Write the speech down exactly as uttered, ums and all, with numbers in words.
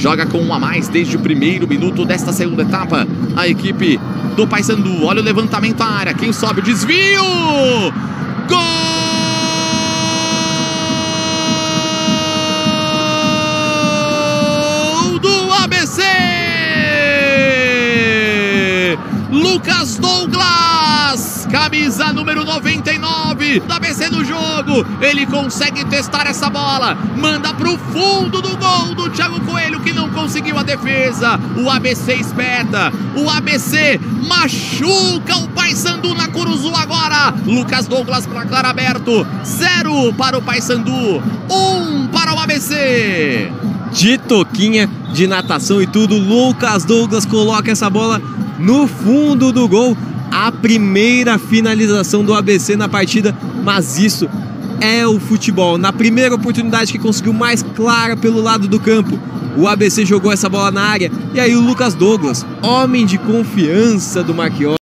joga com um a mais desde o primeiro minuto desta segunda etapa. A equipe do Paysandu, olha o levantamento à área, quem sobe, o desvio! Gol do A B C! Lucas Douglas, camisa número noventa e nove da A B C no jogo. Ele consegue testar essa bola, manda pro fundo do gol do Thiago Coelho, que não conseguiu a defesa. O A B C espeta, o A B C machuca o Paysandu na Curuzu agora. Lucas Douglas, placar aberto, zero para o Paysandu, um para o A B C. De toquinha, de natação e tudo, Lucas Douglas coloca essa bola no fundo do gol. A primeira finalização do A B C na partida, mas isso é o futebol. Na primeira oportunidade que conseguiu mais clara pelo lado do campo, o A B C jogou essa bola na área e aí o Lucas Douglas, homem de confiança do Marchiori,